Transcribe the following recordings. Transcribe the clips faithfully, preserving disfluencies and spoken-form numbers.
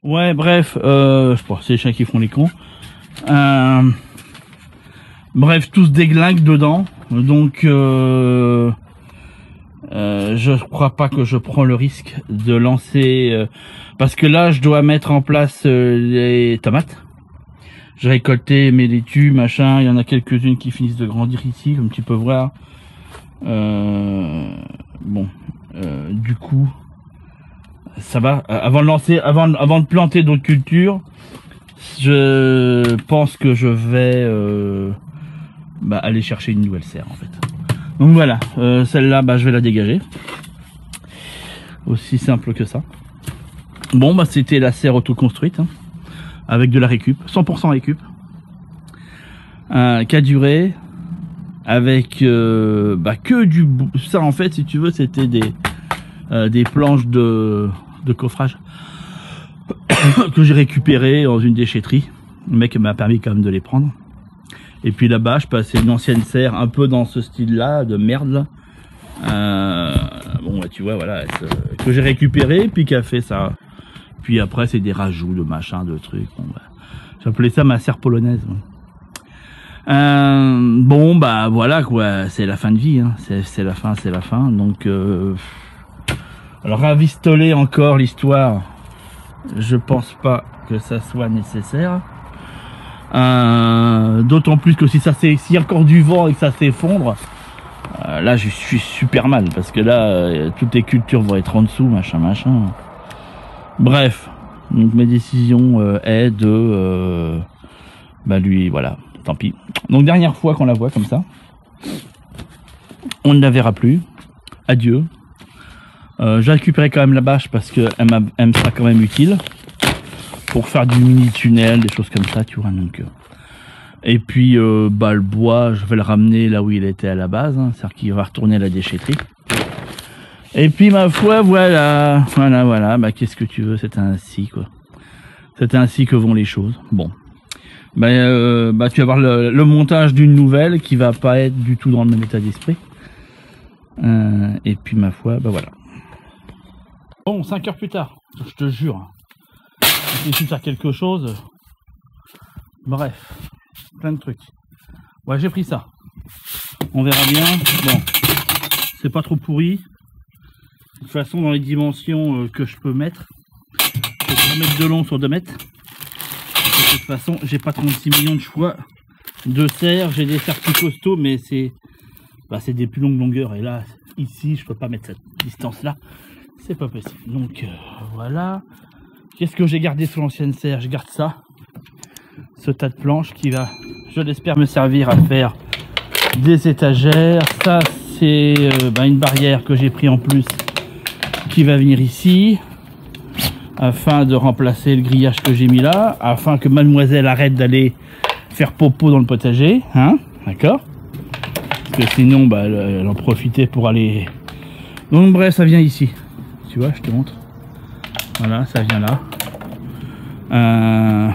Ouais, bref, euh, bon, c'est les chiens qui font les cons. Euh, bref, tout se déglingue dedans. Donc, euh, euh, je crois pas que je prends le risque de lancer... Euh, parce que là, je dois mettre en place euh, les tomates. J'ai récolté mes laitues, machin. Il y en a quelques-unes qui finissent de grandir ici, comme tu peux voir. Euh, bon, euh, du coup... Ça va, avant de lancer, avant, avant de planter d'autres cultures, je pense que je vais euh, bah, aller chercher une nouvelle serre en fait. Donc voilà, euh, celle-là, bah, je vais la dégager. Aussi simple que ça. Bon, bah c'était la serre auto-construite, hein, avec de la récup, cent pour cent récup. Euh, qui a duré avec euh, bah, que du... Ça en fait, si tu veux, c'était des, euh, des planches de... de coffrage que j'ai récupéré dans une déchetterie. Le mec m'a permis quand même de les prendre. Et puis là-bas, je passais une ancienne serre un peu dans ce style-là, de merde. Là. Euh, bon, bah, tu vois, voilà, que j'ai récupéré, puis qui a fait ça. Puis après, c'est des rajouts de machin, de trucs. Bon, bah, j'appelais ça ma serre polonaise. Euh, bon, bah voilà quoi, c'est la fin de vie. Hein. C'est la fin, c'est la fin. Donc... Euh, Alors ravistoler encore l'histoire, je pense pas que ça soit nécessaire. Euh, D'autant plus que si ça s'il y a encore du vent et que ça s'effondre, euh, là je suis super mal parce que là euh, toutes les cultures vont être en dessous, machin machin. Bref, donc mes décisions euh, est de euh, bah lui voilà, tant pis. Donc dernière fois qu'on la voit comme ça, on ne la verra plus. Adieu. Euh, j'ai récupéré quand même la bâche parce qu'elle me sera quand même utile pour faire du mini tunnel, des choses comme ça, tu vois. Donc, euh. Et puis euh, bah, le bois, je vais le ramener là où il était à la base, hein, c'est-à-dire qu'il va retourner à la déchetterie. Et puis ma foi, voilà, voilà, voilà, bah qu'est-ce que tu veux, c'est ainsi quoi. C'est ainsi que vont les choses. Bon, bah, euh, bah tu vas voir le, le montage d'une nouvelle qui va pas être du tout dans le même état d'esprit. Euh, et puis ma foi, bah voilà. Bon, cinq heures plus tard, je te jure, j'ai su faire quelque chose. Bref, plein de trucs. Ouais, j'ai pris ça. On verra bien. Bon, c'est pas trop pourri. De toute façon, dans les dimensions euh, que je peux mettre, c'est trois mètres de long sur deux mètres. De toute façon, j'ai pas trente-six millions de choix de serres. J'ai des serres plus costauds, mais c'est bah, c'est des plus longues longueurs. Et là, ici, je peux pas mettre cette distance-là. C'est pas possible. Donc euh, voilà. Qu'est-ce que j'ai gardé sur l'ancienne serre? Je garde ça. Ce tas de planches qui va, je l'espère, me servir à faire des étagères. Ça, c'est euh, bah, une barrière que j'ai pris en plus qui va venir ici afin de remplacer le grillage que j'ai mis là, afin que mademoiselle arrête d'aller faire popo dans le potager. Hein, d'accord? Parce que sinon, bah, elle, elle en profitait pour aller... Donc bref, ça vient ici. Tu vois, je te montre. Voilà, ça vient là. Euh...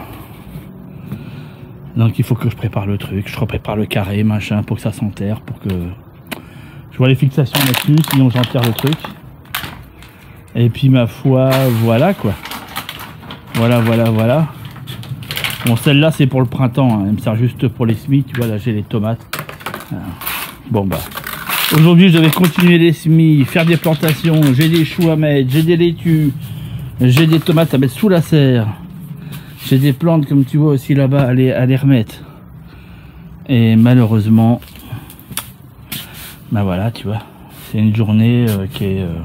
Donc il faut que je prépare le truc. Je prépare le carré, machin, pour que ça s'enterre, pour que je vois les fixations là-dessus, sinon j'enterre le truc. Et puis ma foi, voilà quoi. Voilà, voilà, voilà. Bon, celle-là c'est pour le printemps, hein. Elle me sert juste pour les semis. Tu vois, là j'ai les tomates. Euh... Bon bah. Aujourd'hui, je devais continuer les semis, faire des plantations, j'ai des choux à mettre, j'ai des laitues, j'ai des tomates à mettre sous la serre, j'ai des plantes, comme tu vois aussi là-bas, à les, à les remettre. Et malheureusement, bah voilà, tu vois, c'est une journée euh, qui est, euh,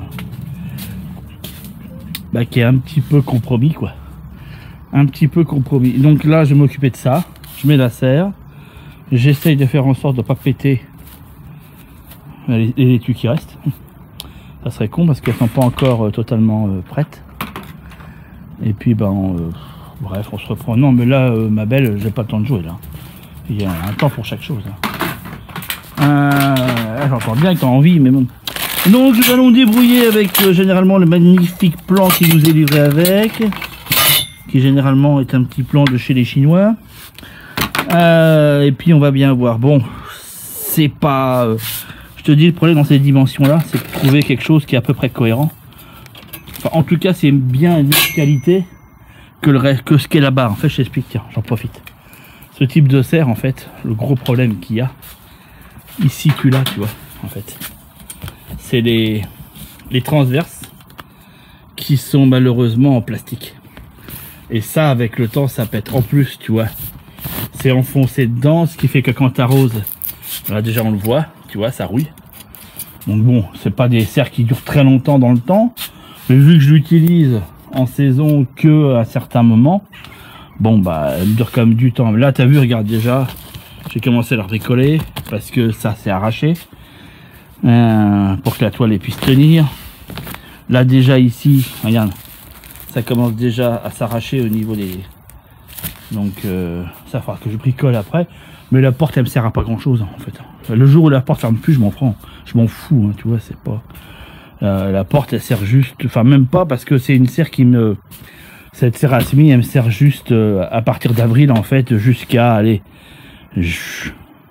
bah, qui est un petit peu compromis, quoi. Un petit peu compromis. Donc là, je vais m'occuper de ça, je mets la serre, j'essaye de faire en sorte de ne pas péter les, les laitues qui restent. Ça serait con parce qu'elles sont pas encore euh, totalement euh, prêtes. Et puis ben euh, bref, on se reprend. Non mais là euh, ma belle, j'ai pas le temps de jouer là. Il y a un temps pour chaque chose. Euh, J'entends bien que tu as envie, mais bon. Donc nous allons débrouiller avec euh, généralement le magnifique plan qui nous est livré avec, qui généralement est un petit plan de chez les Chinois. Euh, et puis on va bien voir. Bon, c'est pas... Euh, je te dis, le problème dans ces dimensions-là, c'est de trouver quelque chose qui est à peu près cohérent. Enfin, en tout cas, c'est bien une qualité. que, le reste, que ce qui est là-bas. En fait, je t'explique, tiens, j'en profite. Ce type de serre, en fait, le gros problème qu'il y a, ici, tu l'as, tu vois, en fait. C'est les, les transverses qui sont malheureusement en plastique. Et ça, avec le temps, ça pète. En plus, tu vois, c'est enfoncé dedans, ce qui fait que quand t'arroses, là déjà on le voit, tu vois, ça rouille. Donc bon, c'est pas des serres qui durent très longtemps dans le temps, mais vu que je l'utilise en saison que à certains moments, bon bah elle dure quand même du temps. Mais là t'as vu, regarde déjà, j'ai commencé à la bricoler parce que ça s'est arraché euh, pour que la toile puisse tenir. Là déjà ici, regarde, ça commence déjà à s'arracher au niveau des... Donc euh, ça fera que je bricole après. Mais la porte elle me sert à pas grand chose en fait. Le jour où la porte ferme plus, je m'en prends. Je m'en fous, hein, tu vois, c'est pas... Euh, la porte elle sert juste... Enfin même pas parce que c'est une serre qui me... Cette serre à semi elle me sert juste euh, à partir d'avril en fait jusqu'à... Allez... Je...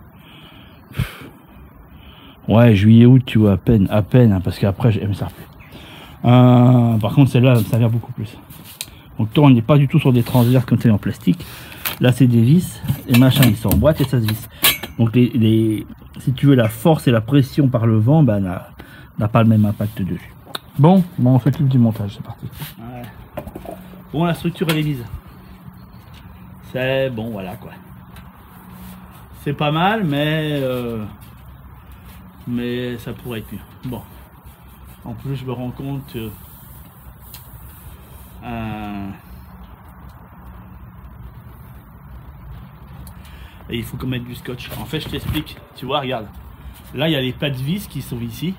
Ouais, juillet, août, tu vois, à peine, à peine, hein, parce qu'après elle me sert plus. Euh, par contre celle-là elle me servir beaucoup plus. Donc toi on n'est pas du tout sur des transverses comme c'est en plastique. Là c'est des vis et machin, ils sont en boîte et ça se visse. Donc les, les, si tu veux la force et la pression par le vent, bah n'a pas le même impact dessus. Bon, bon on s'occupe du montage, c'est parti. Ouais. Bon la structure elle est mise. C'est bon voilà quoi. C'est pas mal mais euh, mais ça pourrait être mieux. Bon. En plus je me rends compte que euh, et il faut qu'on mette du scotch. En fait je t'explique, tu vois, regarde. Là il y a les pattes vis qui sont ici.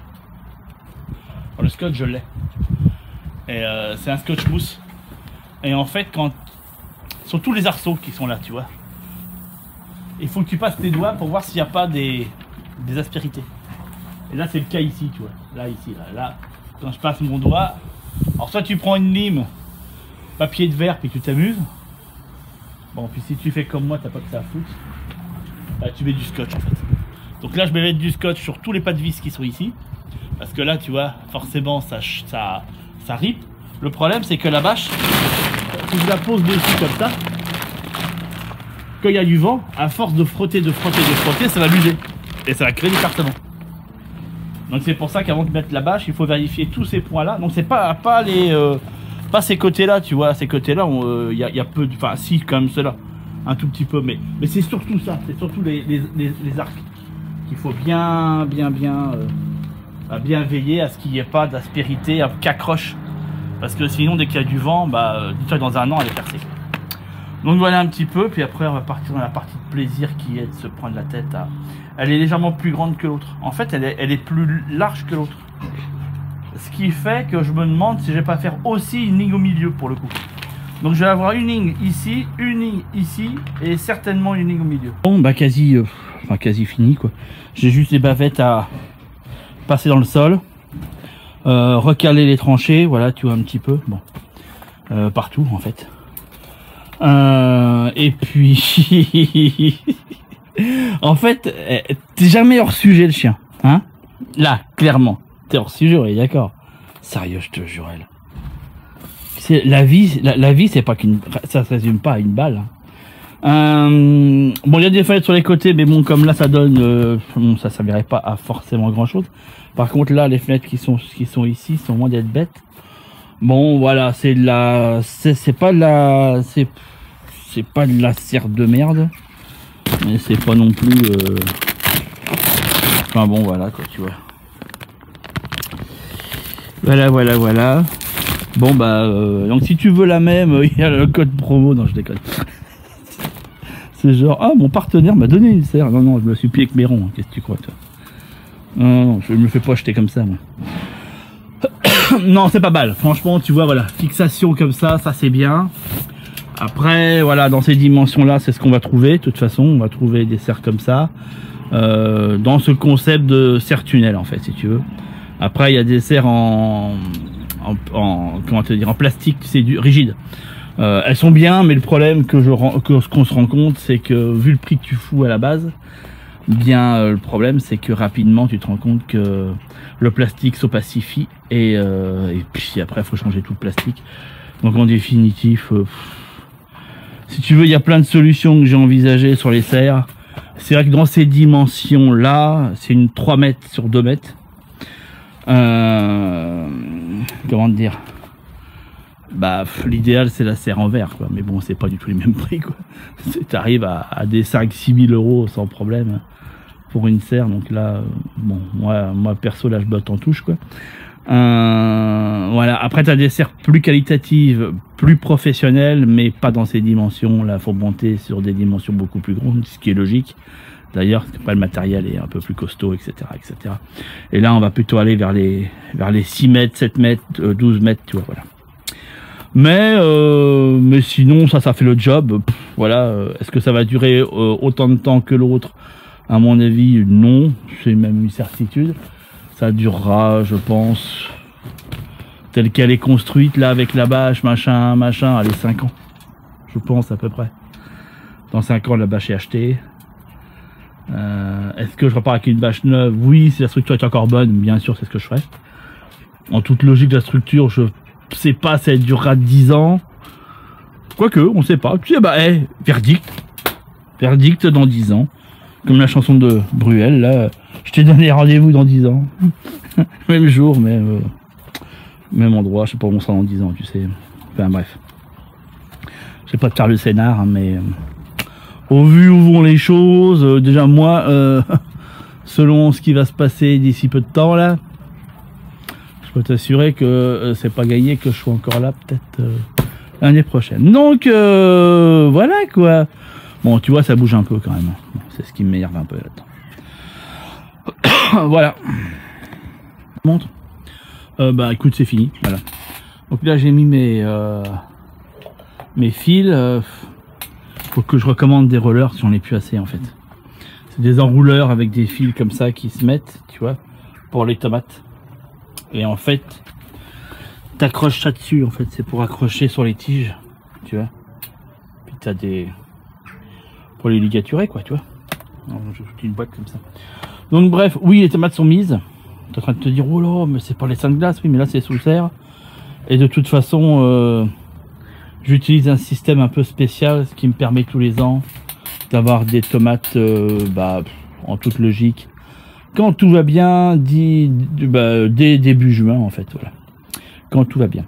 Oh, le scotch je l'ai. Et euh, c'est un scotch mousse. Et en fait quand... sont tous les arceaux qui sont là, tu vois. Il faut que tu passes tes doigts pour voir s'il n'y a pas des, des aspérités. Et là c'est le cas ici, tu vois. Là, ici, là, là. Quand je passe mon doigt. Alors soit tu prends une lime, papier de verre, puis tu t'amuses. Bon, puis si tu fais comme moi, t'as pas que ça à foutre. Là, tu mets du scotch en fait. Donc là, je vais mettre du scotch sur tous les pas de vis qui sont ici. Parce que là, tu vois, forcément, ça, ça, ça ripe. Le problème, c'est que la bâche, si je la pose dessus comme ça, quand il y a du vent, à force de frotter, de frotter, de frotter, ça va l'user. Et ça va créer du cartonnement. Donc c'est pour ça qu'avant de mettre la bâche, il faut vérifier tous ces points-là. Donc c'est pas, pas les... Euh, pas ces côtés-là, tu vois, ces côtés-là, il euh, y, y a peu de... Enfin, si, quand même, ceux-là. Un tout petit peu, mais, mais c'est surtout ça. C'est surtout les, les, les, les arcs. Qu'il faut bien, bien, bien... Euh, bien veiller à ce qu'il n'y ait pas d'aspérité, qu'accroche. Parce que sinon, dès qu'il y a du vent, bah, dis-toi, dans un an, elle est percée. Donc voilà un petit peu, puis après, on va partir dans la partie de plaisir qui est de se prendre la tête à... Elle est légèrement plus grande que l'autre. En fait, elle est, elle est plus large que l'autre. Ce qui fait que je me demande si je vais pas faire aussi une ligne au milieu pour le coup. Donc je vais avoir une ligne ici, une ligne ici et certainement une ligne au milieu. Bon bah quasi, euh, enfin quasi fini quoi. J'ai juste des bavettes à passer dans le sol, euh, recaler les tranchées, voilà tu vois un petit peu, bon, euh, partout en fait. Euh, et puis, en fait, t'es jamais hors sujet le chien, hein? Là, clairement, t'es hors sujet, ouais, d'accord. Sérieux, je te jure, elle. C'est la vie, la, la vie, c'est pas qu'une, ça se résume pas à une balle. Hein. Euh, bon, il y a des fenêtres sur les côtés, mais bon, comme là, ça donne, euh, bon, ça servirait pas à forcément grand chose. Par contre, là, les fenêtres qui sont, qui sont ici sont moins d'être bêtes. Bon, voilà, c'est de la, c'est pas de la, c'est, c'est pas de la serre de merde, mais c'est pas non plus, euh... enfin bon, voilà quoi, tu vois. Voilà, voilà, voilà. Bon bah, euh, donc si tu veux la même, il y a le code promo. Non, je déconne. C'est genre, ah, mon partenaire m'a donné une serre. Non, non, je me suis plié avec mes ronds. Qu'est-ce que tu crois, toi? Non, non, je me fais pas acheter comme ça, moi. Non, c'est pas mal. Franchement, tu vois, voilà, fixation comme ça, ça c'est bien. Après, voilà, dans ces dimensions-là, c'est ce qu'on va trouver. De toute façon, on va trouver des serres comme ça. Euh, dans ce concept de serre tunnel, en fait, si tu veux. Après, il y a des serres en, en, en comment te dire, en plastique, c'est du rigide. Euh, elles sont bien, mais le problème que je que ce qu'on se rend compte, c'est que vu le prix que tu fous à la base, bien euh, le problème, c'est que rapidement, tu te rends compte que le plastique s'opacifie et, euh, et puis après, il faut changer tout le plastique. Donc en définitif, euh, si tu veux, il y a plein de solutions que j'ai envisagées sur les serres. C'est vrai que dans ces dimensions là, c'est une trois mètres sur deux mètres. Euh, comment te dire, bah l'idéal c'est la serre en verre quoi, mais bon c'est pas du tout les mêmes prix quoi. T'arrives à, à des cinq six mille euros sans problème pour une serre, donc là bon moi, moi perso là je botte en touche quoi. Euh, voilà, après tu as des serres plus qualitatives, plus professionnelles, mais pas dans ces dimensions là, faut monter sur des dimensions beaucoup plus grandes, ce qui est logique d'ailleurs, pas le matériel est un peu plus costaud, etc, etc. Et là on va plutôt aller vers les vers les six mètres, sept mètres, douze mètres, tu vois, voilà. Mais euh, mais sinon ça ça fait le job. Pff, voilà, est-ce que ça va durer euh, autant de temps que l'autre? À mon avis non, c'est même une certitude. Ça durera, je pense, telle qu'elle est construite là avec la bâche, machin, machin, allez cinq ans. Je pense à peu près. Dans cinq ans la bâche est achetée. Euh, est-ce que je repars avec une bâche neuve? Oui, si la structure est encore bonne, bien sûr c'est ce que je ferai. En toute logique de la structure, je sais pas si elle durera dix ans. Quoique, on sait pas. Tu sais, bah, hey, verdict. Verdict dans dix ans. Comme la chanson de Bruel, là. Je t'ai donné rendez-vous dans dix ans. Même jour, mais euh, même endroit. Je sais pas où on sera dans dix ans, tu sais. Enfin, bref. Je sais pas te faire le scénar, hein, mais... Euh, au vu où vont les choses, euh, déjà moi, euh, selon ce qui va se passer d'ici peu de temps, là, je peux t'assurer que euh, c'est pas gagné que je sois encore là peut-être euh, l'année prochaine. Donc euh, voilà quoi. Bon, tu vois, ça bouge un peu quand même. Bon, c'est ce qui m'énerve un peu là-dedans. Voilà. Montre. Euh, bah écoute, c'est fini. Voilà. Donc là, j'ai mis mes euh, mes fils. Euh, faut que je recommande des rollers si on n'est plus assez en fait. C'est des enrouleurs avec des fils comme ça qui se mettent, tu vois, pour les tomates. Et en fait, t'accroches ça dessus, en fait, c'est pour accrocher sur les tiges, tu vois. Puis t'as des... pour les ligaturer, quoi, tu vois. Je fais une boîte comme ça. Donc bref, oui, les tomates sont mises. T'es en train de te dire, oh là, mais c'est pas les seins de glace, oui, mais là c'est sous serre. Et de toute façon, euh, j'utilise un système un peu spécial, ce qui me permet tous les ans d'avoir des tomates, euh, bah, en toute logique, quand tout va bien, dit, bah, dès début juin en fait, voilà. Quand tout va bien.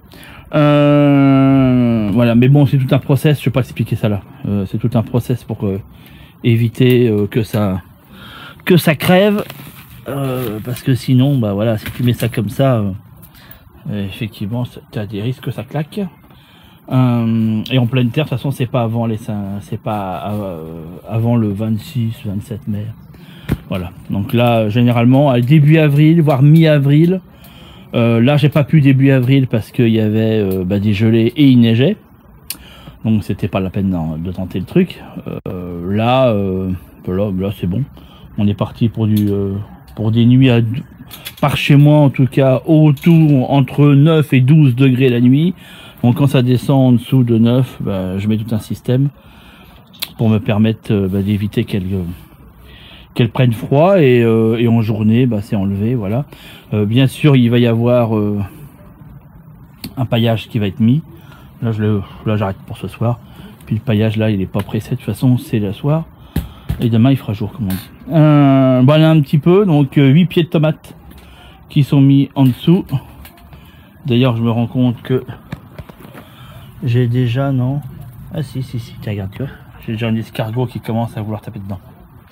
Euh, voilà, mais bon, c'est tout un process, je vais pas expliquer ça là. Euh, c'est tout un process pour euh, éviter euh, que ça que ça crève, euh, parce que sinon, bah voilà, si tu mets ça comme ça, euh, effectivement, tu as des risques que ça claque. Euh, et en pleine terre, de toute façon, c'est pas avant les c'est pas euh, avant le vingt-six vingt-sept mai. Voilà. Donc là, généralement, à début avril, voire mi-avril. Euh, là, j'ai pas pu début avril parce qu'il y avait euh, bah, des gelées et il neigeait. Donc c'était pas la peine de tenter le truc. Euh, là, euh, là, là c'est bon. On est parti pour du euh, pour des nuits à par chez moi en tout cas autour entre neuf et douze degrés la nuit. Donc quand ça descend en dessous de neuf, bah, je mets tout un système pour me permettre euh, bah, d'éviter qu'elle euh, qu'elle prenne froid et, euh, et en journée bah, c'est enlevé, voilà. Euh, bien sûr il va y avoir euh, un paillage qui va être mis. Là je le là j'arrête pour ce soir. Puis le paillage là il est pas pressé, de toute façon c'est le soir. Et demain il fera jour comme on dit. Euh, voilà un petit peu, donc euh, huit pieds de tomates qui sont mis en dessous. D'ailleurs je me rends compte que j'ai déjà, non? Ah si, si, si, tu regardes, tu vois. J'ai déjà un escargot qui commence à vouloir taper dedans.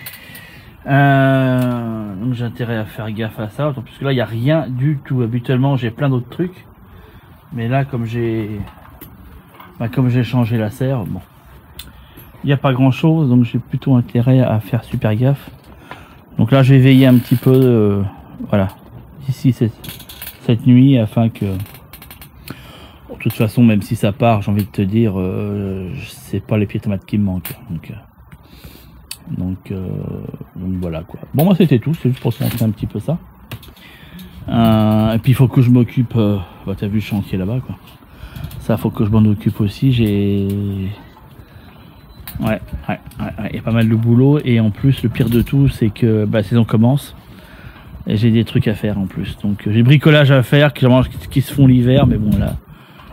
Euh, donc j'ai intérêt à faire gaffe à ça, puisque là il n'y a rien du tout. Habituellement j'ai plein d'autres trucs. Mais là comme j'ai bah, comme j'ai changé la serre, bon. Il n'y a pas grand chose, donc j'ai plutôt intérêt à faire super gaffe. Donc là je vais veiller un petit peu, euh, voilà, d'ici cette, cette nuit, afin que... De toute façon, même si ça part, j'ai envie de te dire, euh, c'est pas les pieds de tomates qui me manquent. Donc, euh, donc, euh, donc voilà quoi. Bon, moi c'était tout, c'est juste pour se montrer un petit peu ça. Euh, et puis il faut que je m'occupe. Euh, bah, t'as vu le chantier là-bas quoi. Ça, faut que je m'en occupe aussi. J'ai. Ouais, ouais, ouais, il y a pas mal de boulot. Et en plus, le pire de tout, c'est que bah, la saison commence. Et j'ai des trucs à faire en plus. Donc, j'ai bricolage à faire qui, qui se font l'hiver, mais bon là.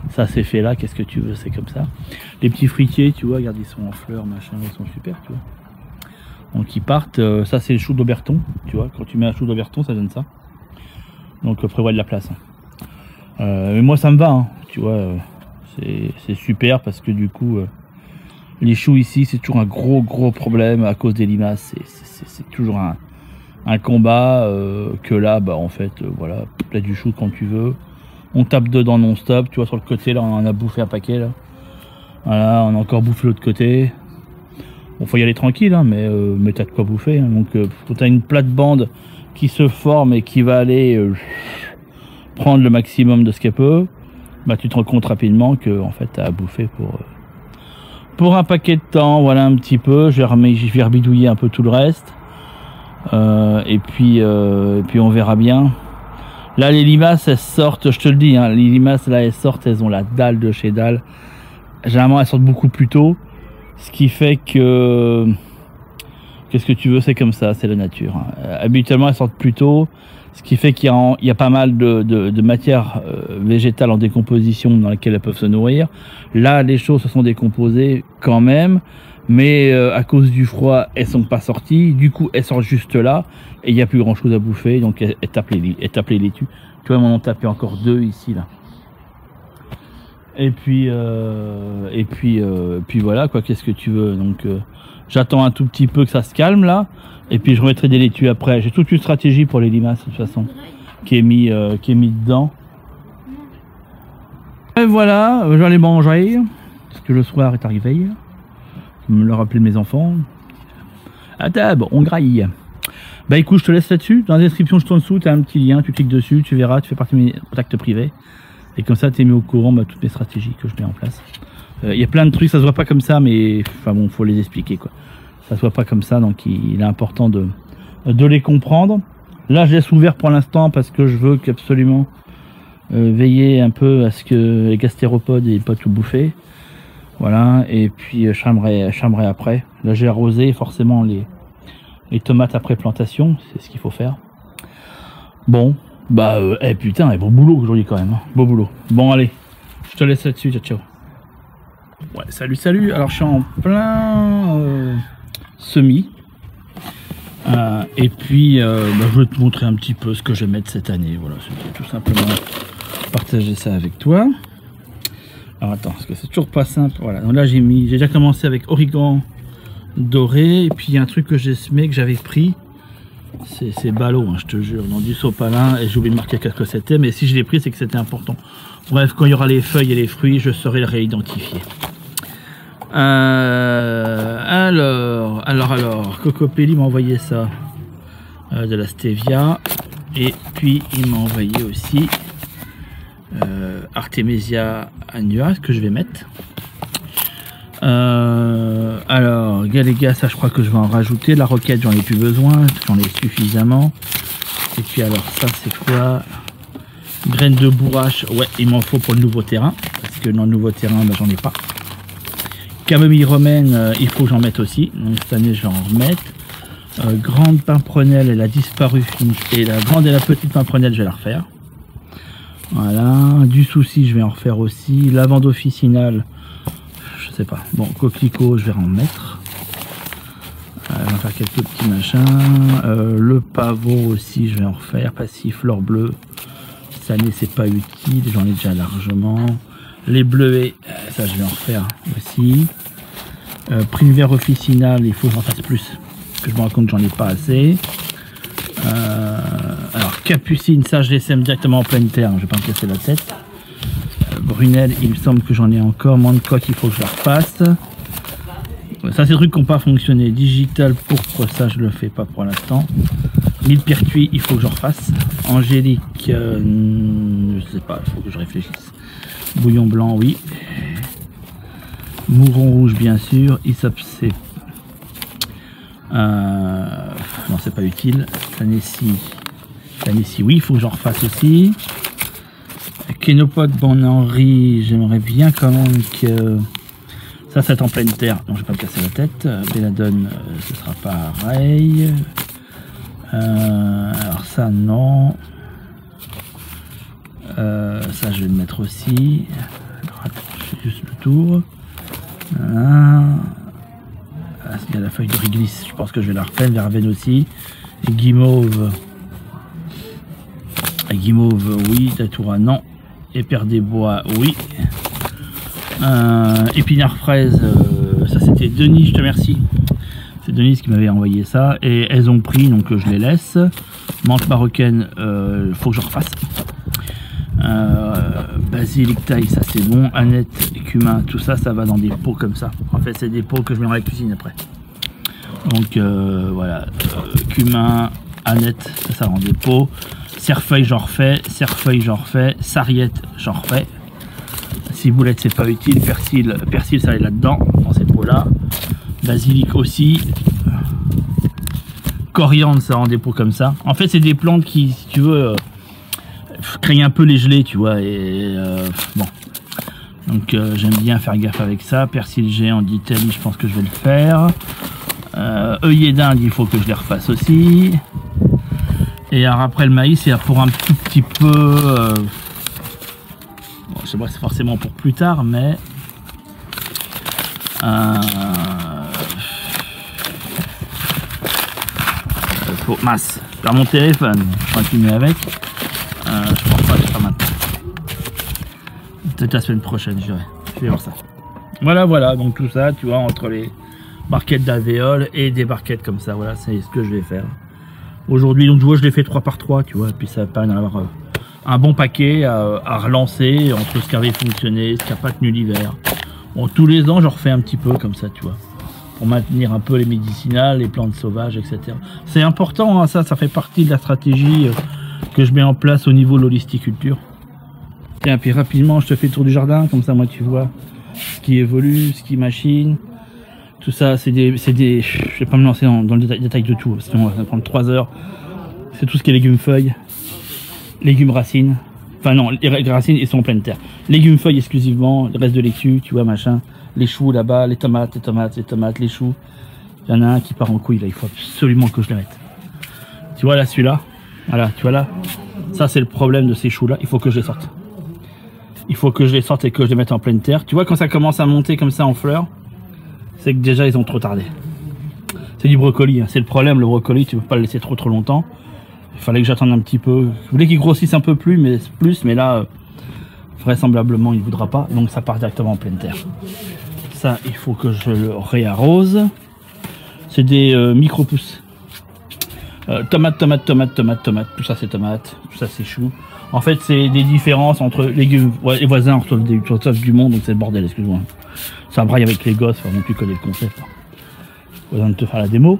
Ça c'est fait là, qu'est-ce que tu veux, c'est comme ça. Les petits fruitiers, tu vois, regarde, ils sont en fleurs, machin, ils sont super, tu vois. Donc ils partent, euh, ça c'est le chou d'Auberton, tu vois, quand tu mets un chou d'Auberton, ça donne ça. Donc euh, prévois de la place. Hein. Euh, mais moi ça me va, hein, tu vois, euh, c'est super parce que du coup, euh, les choux ici, c'est toujours un gros gros problème à cause des limaces, c'est toujours un, un combat, euh, que là, bah en fait, euh, voilà, là du chou quand tu veux. On tape dedans non-stop, tu vois, sur le côté, là, on en a bouffé un paquet, là. Voilà, on a encore bouffé l'autre côté. Bon, faut y aller tranquille, hein, mais, euh, mais t'as de quoi bouffer. Hein. Donc, euh, quand t'as une plate-bande qui se forme et qui va aller euh, prendre le maximum de ce qu'elle peut, bah, tu te rends compte rapidement que, en fait, t'as à bouffer pour, euh, pour un paquet de temps. Voilà, un petit peu. Je vais, remis, je vais rebidouiller un peu tout le reste. Euh, et, puis, euh, et puis, on verra bien. Là, les limaces, elles sortent, je te le dis, hein, les limaces, là, elles sortent, elles ont la dalle de chez dalle. Généralement, elles sortent beaucoup plus tôt. Ce qui fait que... Qu'est-ce que tu veux, c'est comme ça, c'est la nature. Hein. Euh, habituellement, elles sortent plus tôt. Ce qui fait qu'il y, y a pas mal de, de, de matière euh, végétale en décomposition dans laquelle elles peuvent se nourrir. Là, les choses se sont décomposées quand même. Mais euh, à cause du froid, elles sont pas sorties. Du coup, elles sortent juste là. Et il n'y a plus grand chose à bouffer. Donc, elles, elles tapent les, elles tapent les laitues. Tu vois, on en tapé encore deux ici, là. Et puis, euh, et puis, euh, puis voilà, quoi, qu'est-ce que tu veux. Donc, euh, j'attends un tout petit peu que ça se calme, là. Et puis, je remettrai des laitues après. J'ai toute une stratégie pour les limaces, de toute façon, qui est mis, euh, qui est mis dedans. Et voilà, je vais aller manger. Parce que le soir est arrivé. Je me le rappeler de mes enfants. À table, on graille. Bah écoute, je te laisse là-dessus. Dans la description, juste en dessous, tu as un petit lien. Tu cliques dessus, tu verras, tu fais partie de mes contacts privés. Et comme ça, tu es mis au courant de bah, toutes mes stratégies que je mets en place. Il euh, y a plein de trucs, ça se voit pas comme ça, mais enfin bon, faut les expliquer, quoi. Ça se voit pas comme ça, donc il, il est important de, de les comprendre. Là, je laisse ouvert pour l'instant parce que je veux qu'absolument euh, veiller un peu à ce que les gastéropodes n'aient pas tout bouffé. Voilà, et puis euh, je charmerai, je charmerai après. Là, j'ai arrosé forcément les, les tomates après plantation, c'est ce qu'il faut faire. Bon. Bah, euh, eh putain, eh, beau boulot aujourd'hui quand même, hein. Beau boulot. Bon, allez, je te laisse là-dessus, ciao, ciao. Ouais, salut, salut. Alors, je suis en plein euh, semis. Euh, et puis, euh, bah, je vais te montrer un petit peu ce que je vais mettre cette année. Voilà, c'était tout simplement partager ça avec toi. Alors, attends, parce que c'est toujours pas simple. Voilà, donc là, j'ai mis, j'ai déjà commencé avec origan doré. Et puis, il y a un truc que j'ai semé, que j'avais pris. C'est ballot, hein, je te jure, dans du sopalin, et j'ai oublié de marquer qu'est-ce que c'était, mais si je l'ai pris, c'est que c'était important. Bref, quand il y aura les feuilles et les fruits, je saurai le réidentifier. Euh, alors, alors, alors, Cocopelli m'a envoyé ça, euh, de la stevia, et puis il m'a envoyé aussi euh, Artemisia annua, que je vais mettre. Euh, alors, Galéga, ça je crois que je vais en rajouter. La roquette, j'en ai plus besoin, j'en ai suffisamment. Et puis alors, ça c'est quoi? Graines de bourrache, ouais, il m'en faut pour le nouveau terrain. Parce que dans le nouveau terrain, bah, j'en ai pas. Camomille romaine, euh, il faut que j'en mette aussi. Donc cette année, je vais en remettre. Euh, grande pimprenelle, elle a disparu. Et la grande et la petite pimprenelle, je vais la refaire. Voilà, du souci, je vais en refaire aussi. Lavande officinale. Je sais pas. Bon, coquelicot, je vais en mettre. Euh, on va faire quelques petits machins. Euh, le pavot aussi, je vais en refaire. Passiflore bleu. Cette année, c'est pas utile. J'en ai déjà largement. Les bleuets, ça, je vais en refaire aussi. Euh, Primevère officinale, il faut que j'en fasse plus. Parce que je me rends compte que j'en ai pas assez. Euh, alors, capucine, ça, je les sème directement en pleine terre. Je vais pas me casser la tête. Brunel, il me semble que j'en ai encore. Moins de quoi qu'il faut que je la refasse. Ça, c'est des trucs qui n'ont pas fonctionné. Digital pourpre, ça, je le fais pas pour l'instant. Millepertuis, il faut que je refasse. Angélique, euh, je sais pas, il faut que je réfléchisse. Bouillon blanc, oui. Mouron rouge, bien sûr. Isopsé. Euh, non, c'est pas utile. Tanessi. Tanessi, oui, il faut que j'en refasse aussi. Kénopode, bon Henri, j'aimerais bien quand même que ça, c'est en pleine terre, donc je vais pas me casser la tête. Belladone, euh, ce sera pareil. Euh, alors ça, non. Euh, ça, je vais le mettre aussi. juste le tour. Voilà. Ah, il y a la feuille de réglisse, je pense que je vais la refaire, verveine aussi. Et guimauve. Et guimauve, oui. Tatoura, non. Éper des bois, oui. Euh, épinard fraise, euh, ça c'était Denis, je te remercie. C'est Denise qui m'avait envoyé ça. Et elles ont pris, donc euh, je les laisse. Menthe marocaine, il euh, faut que je refasse. Euh, basilic taille, ça c'est bon. Annette, cumin, tout ça, ça va dans des pots comme ça. En fait, c'est des pots que je mets dans la cuisine après. Donc euh, voilà, euh, cumin, annette, ça, ça rend des pots. Cerfeuil, j'en refais. Cerfeuil, j'en refais. Sarriette, j'en refais. Ciboulette, c'est pas utile. Persil, persil, ça est là-dedans, dans cette peau-là. Basilic aussi. Coriandre, ça rend des pots comme ça. En fait, c'est des plantes qui, si tu veux, euh, créent un peu les gelées, tu vois. Et euh, bon. Donc, euh, j'aime bien faire gaffe avec ça. Persil géant d'Italie, je pense que je vais le faire. Euh, œillet d'Inde, il faut que je les refasse aussi. Et alors après le maïs, c'est pour un tout petit peu. Euh, bon, je sais pas, c'est forcément pour plus tard, mais. Euh, faut, masse. Par mon téléphone, je continue avec. Euh, je pense pas que c'est pas maintenant. Peut-être la semaine prochaine, je dirais. Je vais voir ça. Voilà, voilà. Donc tout ça, tu vois, entre les barquettes d'alvéole et des barquettes comme ça, voilà, c'est ce que je vais faire. Aujourd'hui, donc, tu vois, je l'ai fait trois par trois, tu vois, et puis ça permet d'avoir euh, un bon paquet à, à relancer entre ce qui avait fonctionné, ce qui n'a pas tenu l'hiver. Bon, tous les ans, je refais un petit peu comme ça, tu vois, pour maintenir un peu les médicinales, les plantes sauvages, et cetera. C'est important, hein, ça, ça fait partie de la stratégie euh, que je mets en place au niveau de l'holisticulture. Tiens, puis rapidement, je te fais le tour du jardin, comme ça, moi, tu vois ce qui évolue, ce qui machine. Tout ça, c'est des, c'est des... Je vais pas me lancer dans, dans le détail, détail de tout, sinon ça va prendre trois heures. C'est tout ce qui est légumes feuilles, légumes racines. Enfin non, les racines, ils sont en pleine terre. Légumes feuilles exclusivement, le reste de laitue, tu vois, machin. Les choux là-bas, les tomates, les tomates, les tomates, les choux. Il y en a un qui part en couille là, il faut absolument que je le mette. Tu vois là, celui-là, voilà, tu vois là. Ça, c'est le problème de ces choux-là, il faut que je les sorte. Il faut que je les sorte et que je les mette en pleine terre. Tu vois, quand ça commence à monter comme ça en fleurs, c'est que déjà ils ont trop tardé. C'est du brocoli, hein. C'est le problème, le brocoli, tu peux pas le laisser trop trop longtemps. Il fallait que j'attende un petit peu. Je voulais qu'il grossisse un peu plus, mais plus, mais là, euh, vraisemblablement, il ne voudra pas, donc ça part directement en pleine terre. Ça, il faut que je le réarrose. C'est des euh, micro-pousses. Euh, tomate, tomate, tomate, tomate, tomate. Tout ça, c'est tomate. Tout ça, c'est chou. En fait, c'est des différences entre légumes. Ouais, les voisins reçoivent des reçoivent du monde, donc c'est le bordel, excuse-moi. Ça braille avec les gosses, enfin, tu connais le concept. Pas besoin de te faire la démo.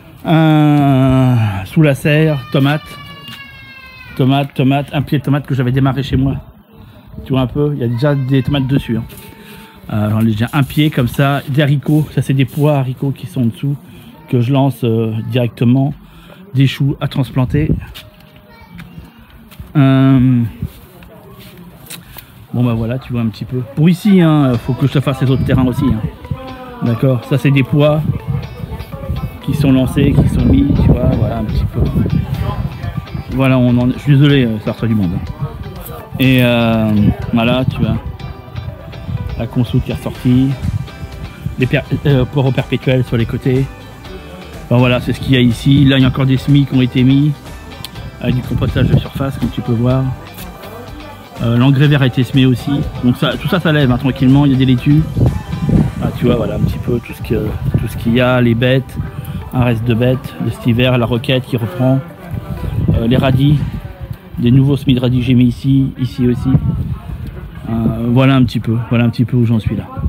Euh, sous la serre, tomate. Tomate, tomate. Un pied de tomate que j'avais démarré chez moi. Tu vois un peu, il y a déjà des tomates dessus. Hein. Euh, J'en ai déjà un pied comme ça. Des haricots, ça c'est des pois haricots qui sont en dessous. Que je lance euh, directement. Des choux à transplanter. Euh, Bon bah voilà, tu vois un petit peu. Pour ici, il hein, faut que je te fasse les autres terrains aussi. Hein. D'accord, ça c'est des pois qui sont lancés, qui sont mis, tu vois, voilà un petit peu. Voilà, on en... je suis désolé, ça reçoit du monde. Hein. Et euh, voilà, tu vois, la conso qui est ressortie, les per... euh, poireaux perpétuels sur les côtés. Enfin, voilà, c'est ce qu'il y a ici. Là, il y a encore des semis qui ont été mis avec du compostage de surface, comme tu peux voir. Euh, L'engrais vert a été semé aussi, donc ça, tout ça ça lève hein, tranquillement, il y a des laitues. Ah, tu vois, voilà un petit peu tout ce que tout ce qu'il y a, les bêtes, un reste de bêtes de cet hiver, la roquette qui reprend, euh, les radis, des nouveaux semis de radis que j'ai mis ici, ici aussi. Euh, voilà un petit peu, voilà un petit peu où j'en suis là.